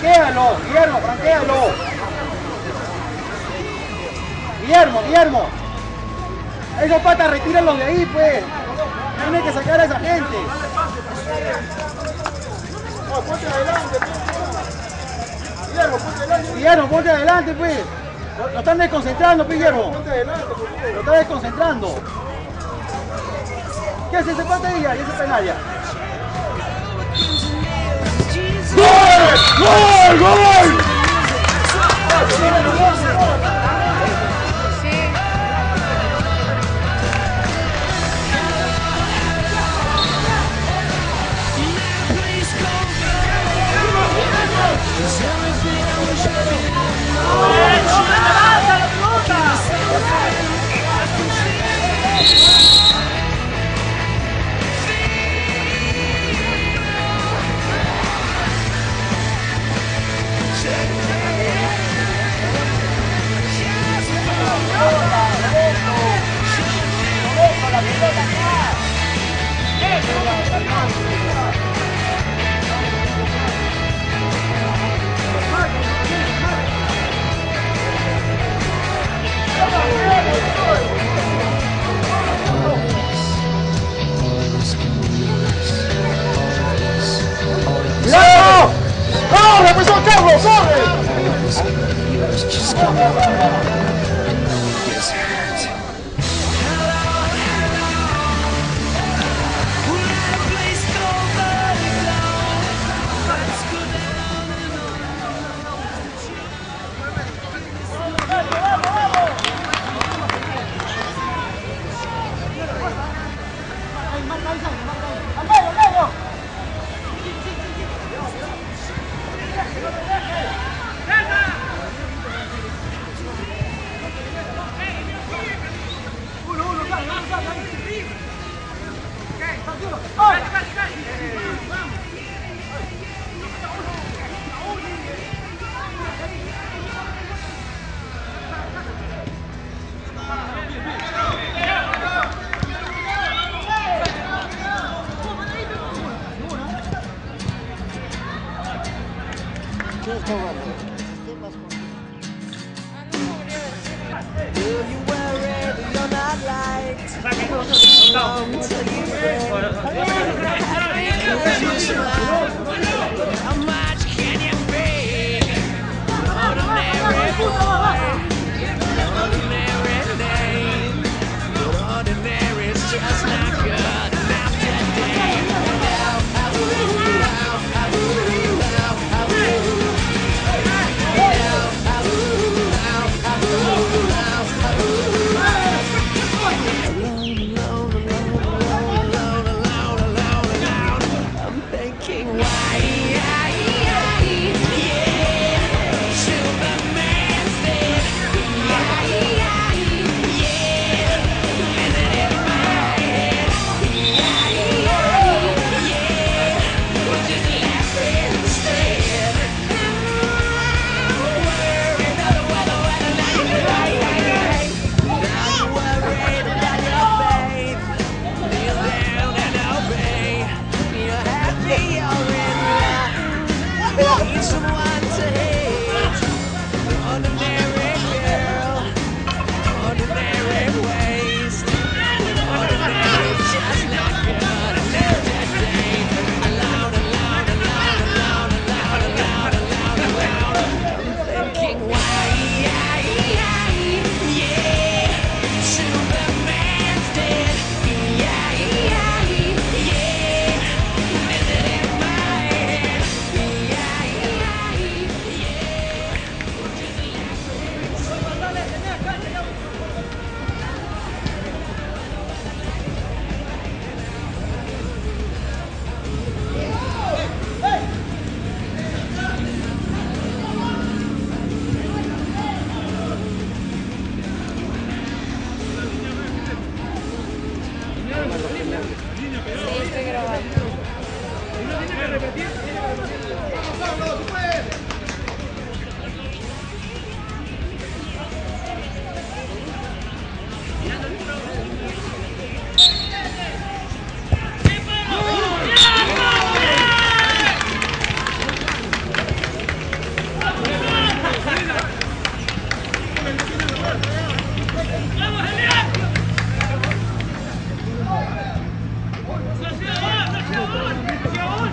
franquéalo, Guillermo, franquéalo. Guillermo. Esos patas retírenlos de ahí, pues. Tienen que sacar a esa gente. Ponte adelante, Guillermo, ponte adelante, pues. Lo están desconcentrando, pues, Guillermo. Ponte adelante, lo están desconcentrando. ¿Qué hace ese pata ahí? ¿Y ese penal ya? ¡Gol! ¡Gol! ¡Corre, pues, Carlos, corre!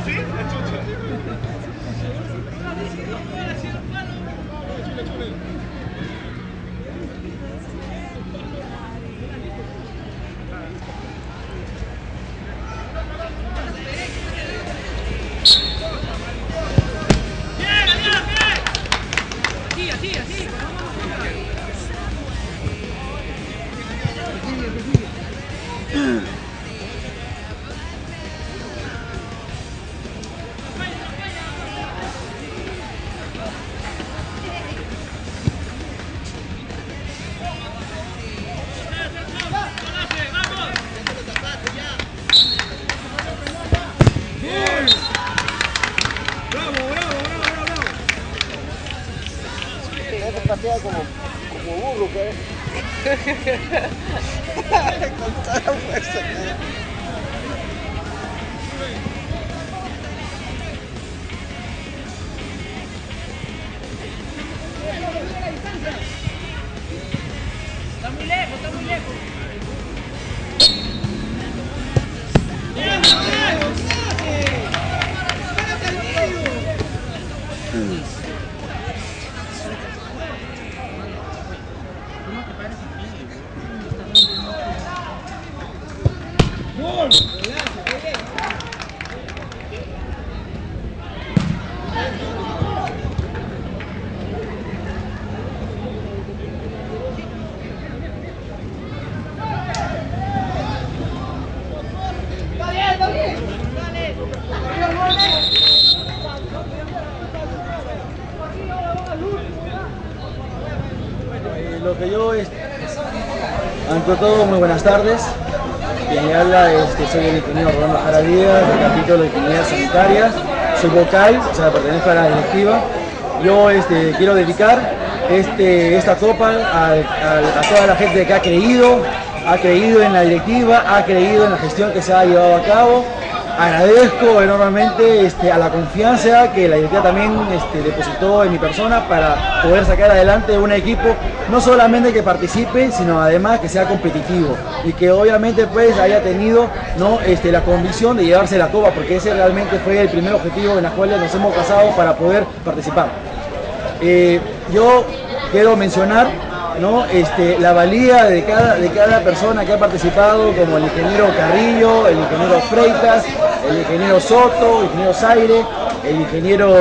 Patea como burro, ¿qué? Con toda la fuerza. Está muy lejos, está muy lejos. Lo que yo ante todo, muy buenas tardes. Quien me habla, soy el ingeniero Rolando Jara Díaz, del capítulo de Ingeniería Sanitaria. Soy vocal, o sea, pertenezco a la directiva. Yo quiero dedicar esta copa a toda la gente que ha creído en la directiva, ha creído en la gestión que se ha llevado a cabo. Agradezco enormemente a la confianza que la directiva también depositó en mi persona para poder sacar adelante un equipo no solamente que participe, sino además que sea competitivo y que obviamente pues haya tenido la convicción de llevarse la copa, porque ese realmente fue el primer objetivo en el cual nos hemos basado para poder participar. Yo quiero mencionar la valía de cada persona que ha participado, como el ingeniero Carrillo, el ingeniero Freitas, el ingeniero Soto, el ingeniero Zaire, el ingeniero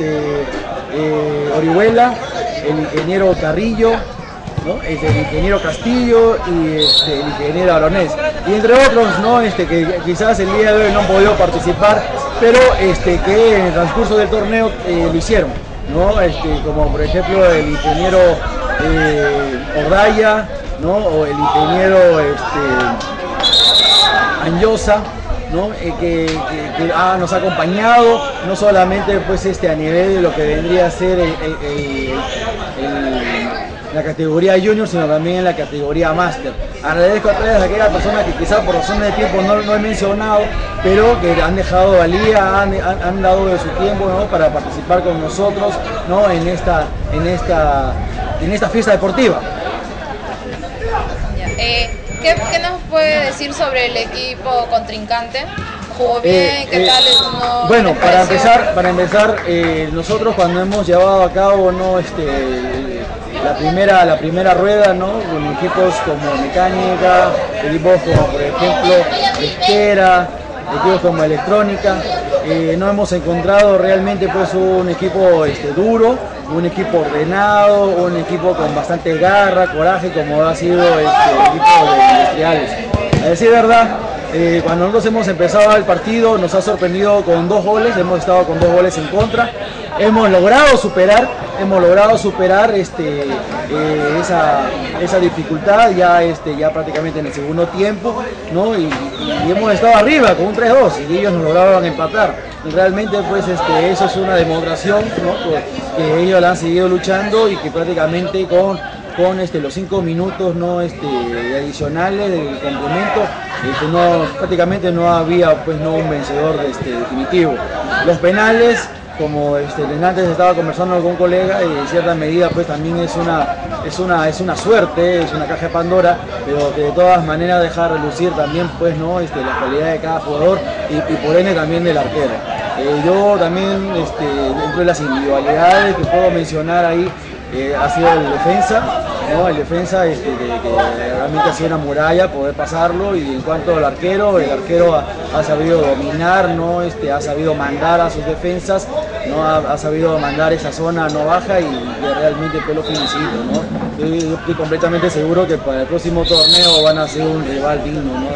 Orihuela, el ingeniero Carrillo, el ingeniero Castillo y el ingeniero Alonés, y entre otros que quizás el día de hoy no han podido participar, pero que en el transcurso del torneo lo hicieron, como por ejemplo el ingeniero Ordaya, o el ingeniero Anyosa, que nos ha acompañado no solamente pues a nivel de lo que vendría a ser la categoría junior, sino también en la categoría máster. Agradezco a todas aquellas personas que quizás por razones de tiempo no he mencionado, pero que han dejado valía, han dado de su tiempo para participar con nosotros en esta fiesta deportiva. ¿Qué nos puede decir sobre el equipo contrincante? ¿Jugó bien? ¿Qué tal? Bueno, para empezar, nosotros cuando hemos llevado a cabo la primera rueda, con equipos como mecánica, equipos como por ejemplo pesquera, equipos como electrónica, no hemos encontrado realmente pues un equipo duro, un equipo ordenado, un equipo con bastante garra, coraje, como ha sido el equipo de Industriales. A decir verdad, cuando nosotros hemos empezado el partido nos ha sorprendido con 2 goles, hemos estado con 2 goles en contra, hemos logrado superar esa dificultad ya prácticamente en el segundo tiempo, y hemos estado arriba con un 3-2 y ellos nos lograron empatar. Y realmente pues eso es una demostración, que ellos la han seguido luchando y que prácticamente con los 5 minutos adicionales del complemento prácticamente no había pues un vencedor definitivo. Los penales, como antes estaba conversando con un colega, en cierta medida pues también es una suerte, es una caja de Pandora, pero de todas maneras dejar relucir también pues la calidad de cada jugador y por ende también del arquero. Yo también, dentro de las individualidades que puedo mencionar ahí, ha sido el defensa, ¿no? El defensa que realmente ha sido una muralla poder pasarlo, y en cuanto al arquero, el arquero ha sabido dominar, ¿no? Ha sabido mandar a sus defensas, ¿no? Ha sabido mandar esa zona no baja, y realmente pues lo felicito, ¿no? Yo estoy completamente seguro que para el próximo torneo van a ser un rival digno, ¿no?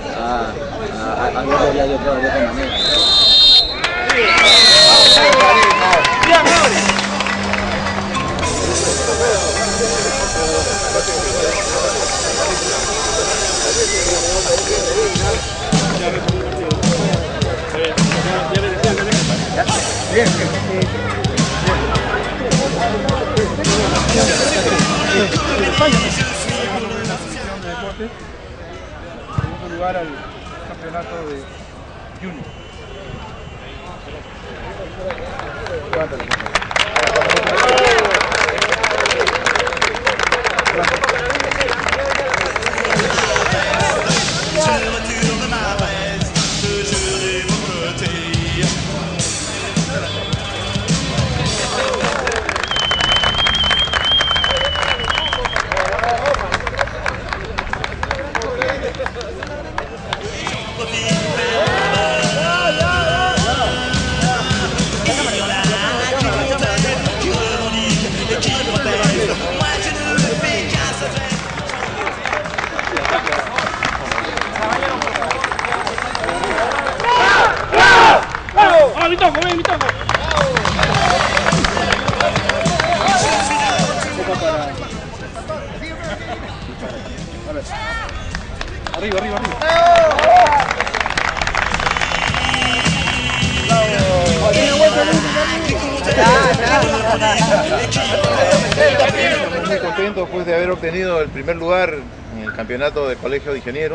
A verlo ya de otra manera. Segundo lugar al campeonato de Junior. Mi toco, ven, mi toco. Arriba, arriba, arriba. Muy contento pues de haber obtenido el primer lugar en el campeonato de Colegio de Ingenieros,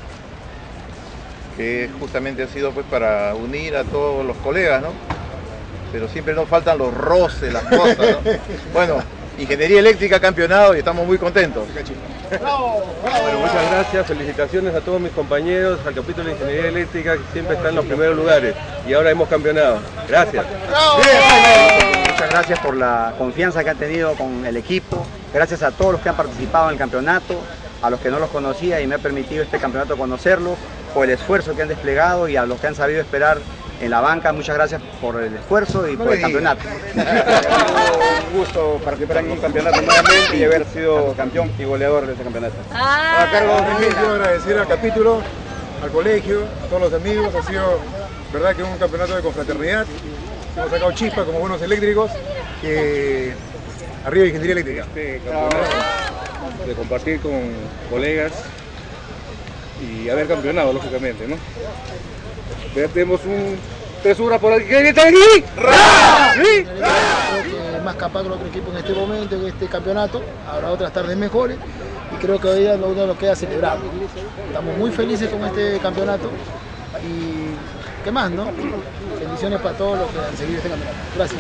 que justamente ha sido pues para unir a todos los colegas, ¿no? Pero siempre nos faltan los roces, las cosas, ¿no? Bueno, Ingeniería Eléctrica campeonado y estamos muy contentos. Bueno, muchas gracias, felicitaciones a todos mis compañeros, al capítulo de Ingeniería Eléctrica, que siempre está en los primeros lugares, y ahora hemos campeonado. Gracias. Muchas gracias por la confianza que han tenido con el equipo, gracias a todos los que han participado en el campeonato, a los que no los conocía y me ha permitido este campeonato conocerlos, por el esfuerzo que han desplegado, y a los que han sabido esperar en la banca, muchas gracias por el esfuerzo y por el campeonato. Un gusto participar en un campeonato nuevamente y haber sido campeón y goleador de este campeonato. A cargo de mí, quiero agradecer al capítulo, al colegio, a todos los amigos. Ha sido, verdad, que un campeonato de confraternidad. Hemos sacado chispas como buenos eléctricos. Que arriba Ingeniería Eléctrica. De compartir con colegas y haber campeonado, lógicamente, ¿no? Tenemos un tesura por aquí. ¿Quién está aquí? Creo que es más capaz que el otro equipo en este momento, en este campeonato. Habrá otras tardes mejores y creo que hoy día uno nos queda celebrar. Estamos muy felices con este campeonato y ¿qué más, no? Bendiciones para todos los que han seguido este campeonato. Gracias.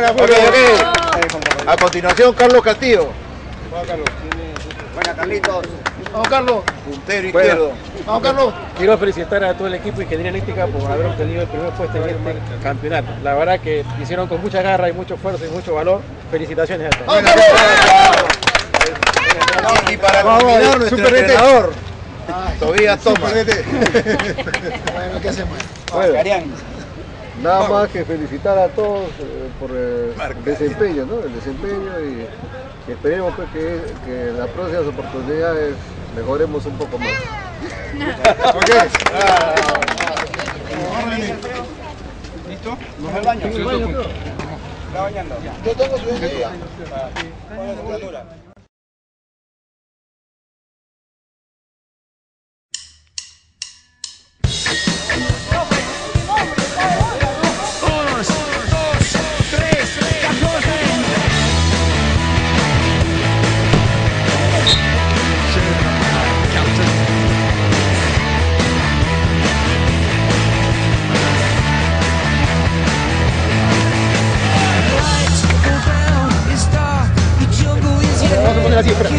A continuación, Carlos Castillo. Buenas, Carlitos. Vamos, Carlos. Puntero izquierdo. Vamos, Carlos. Quiero felicitar a todo el equipo de Ingeniería Eléctrica por haber obtenido el primer puesto en este campeonato. La verdad que hicieron con mucha garra y mucho esfuerzo y mucho valor. Felicitaciones a todos. ¡Vamos, Carlos! Y para culminar, nuestro entrenador, Tobías Thomas. Bueno, ¿qué hacemos? Nada más que felicitar a todos por el desempeño, ¿no? El desempeño, y esperemos pues, que en las próximas oportunidades mejoremos un poco más. ¿Listo? ¿Nos al baño? ¿Está bañando? Yo tengo su idea. Vamos a poner así, espera.